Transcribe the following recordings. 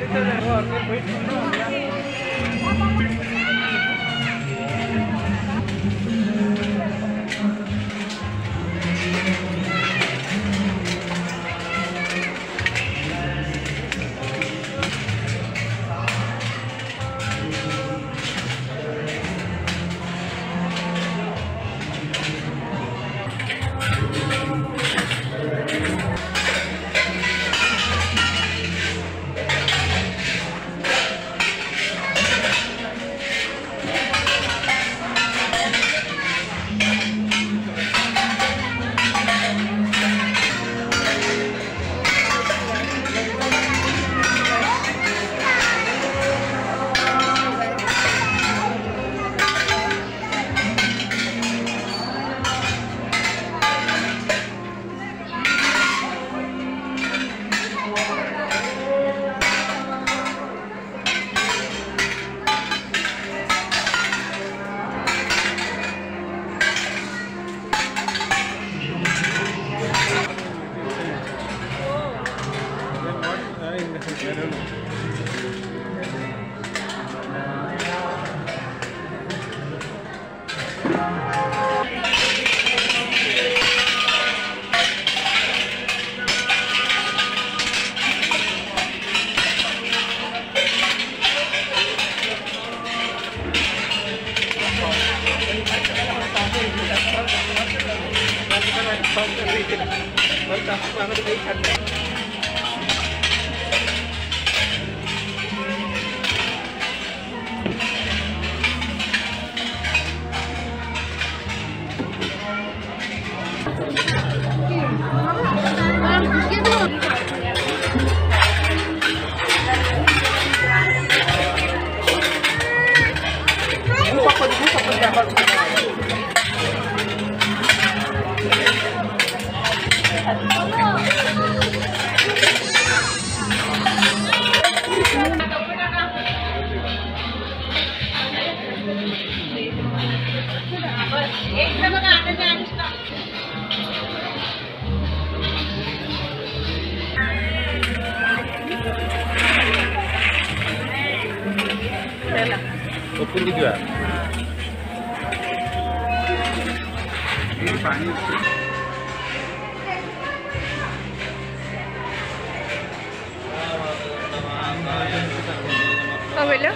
Open juga. Ini panik. Apa bela?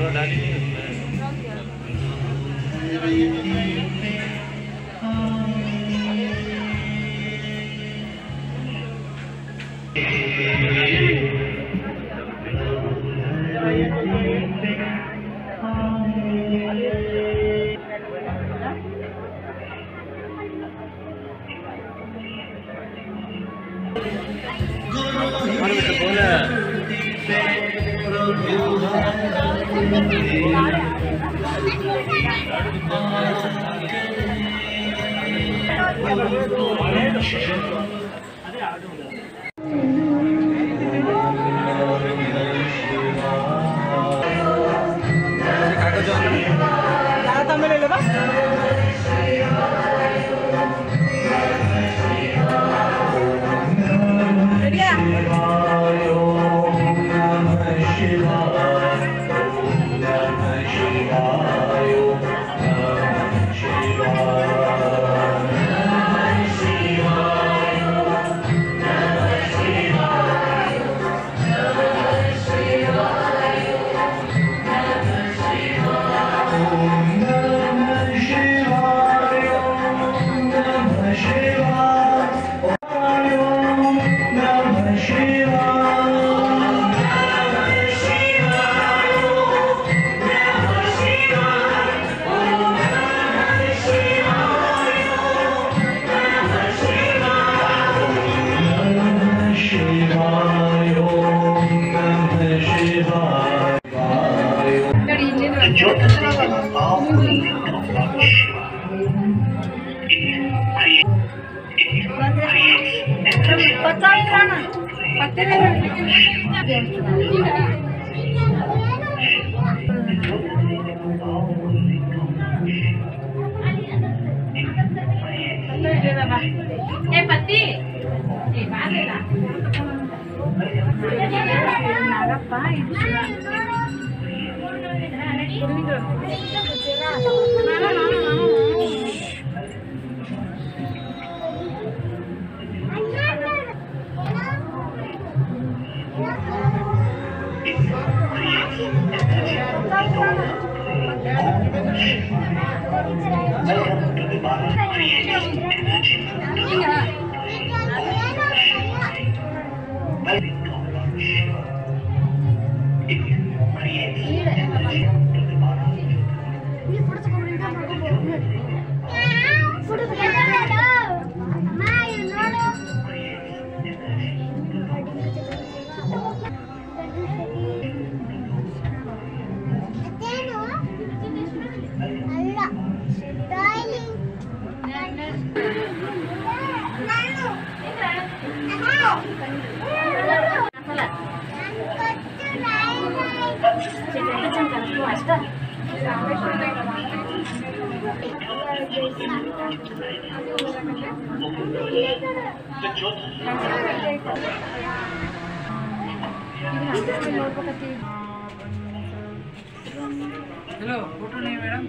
Hello photo नहीं madam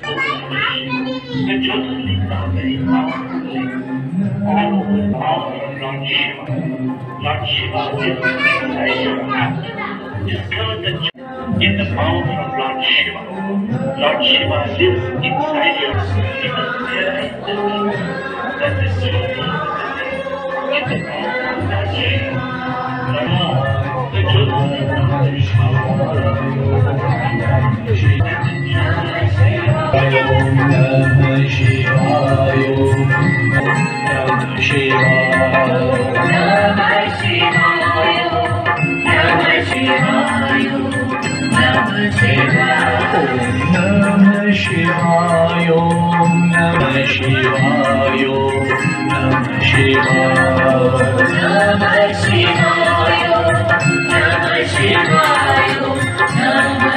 in the power of Lord Shiva. Lord Shiva lives inside you. You must realize that the Jyoti in the power of Lord Shiva. The Jyoti is Lord Shiva. Namah Shivaya, Namah Shivaya, Namah Shivaya, Namah Shivaya, Namah Shivaya, Namah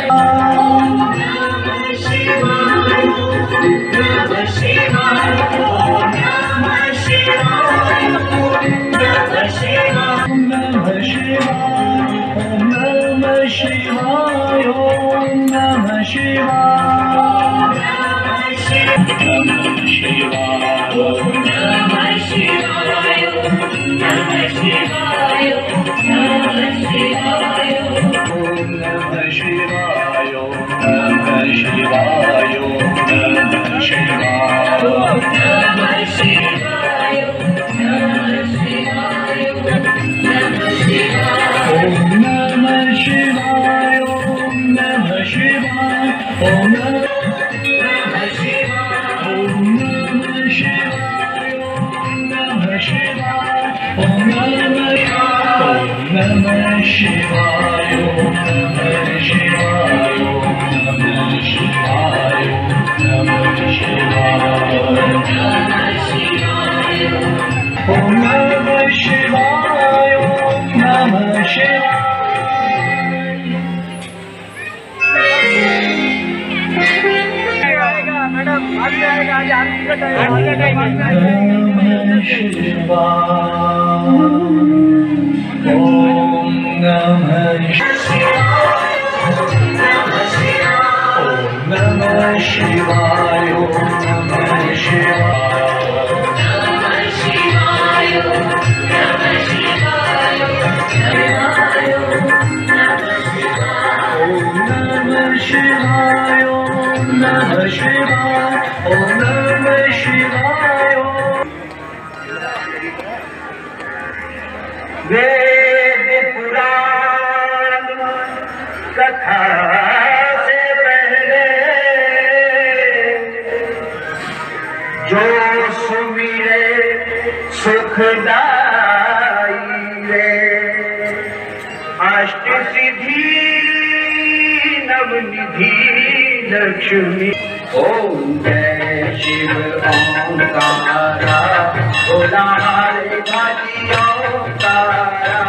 Shivaya, Namah Shivaya, Namah Shivaya, Namah Shivaya, Namah Shivaya, Namah Shivaya, Namah Shivaya, Namah Shivaya, Namah Shivaya, शिवाय नमः शिवाय नमः शिवाय नमः शिवाय नमः शिवाय ओम नमः शिवाय ओम नमः शिवाय ओम नमः शिवाय ओम नमः शिवाय ओम नमः शिवाय ओम नमः शिवाय ओम नमः शिवाय ओम नमः शिवाय ओम नमः शिवाय ओम नमः शिवाय ओम नमः शिवाय मैडम आ जाएगा आज आरती का टाइम नमः शिवाय ओम नमः शिवाय ओम नमः शिवाय ओम नमः शिवाय शिवाय ओम नमः शिवाय ओम नमः शिवाय वेद पुराण कथा से पहले जो सुमिरे सुखदाई रे अष्ट सिद्धि नवनिधि लक्ष्मी ओम जय शिव ओंकारा बोला हरे भाजी ओंकारा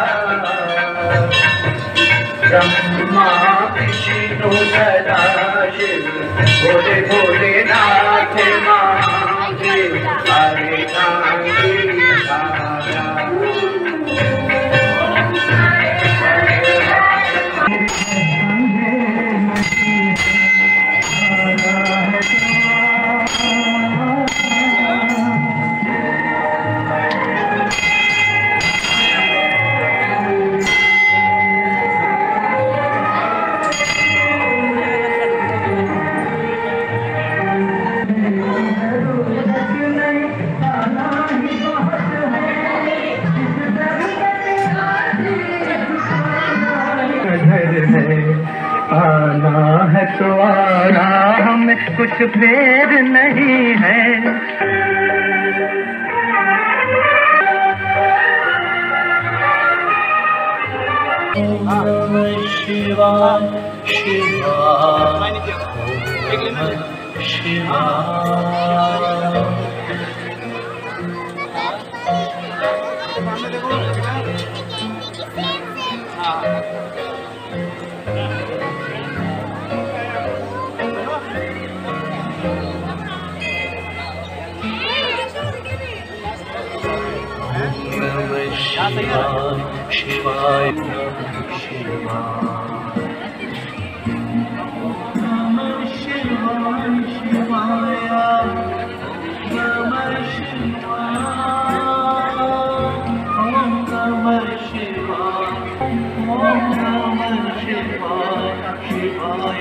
ब्रह्मा विष्णु सदा शिव भोले भोलेनाथ महादेव हरे नाम आना है तो आना हमें कुछ फेर नहीं है नमः शिवाय शिवाय नमः शिवाय शिवाय नमः शिवाय नमः शिवाय शिवाय नमः शिवाय ओम नमः शिवाय ओम नमः शिवाय शिवाय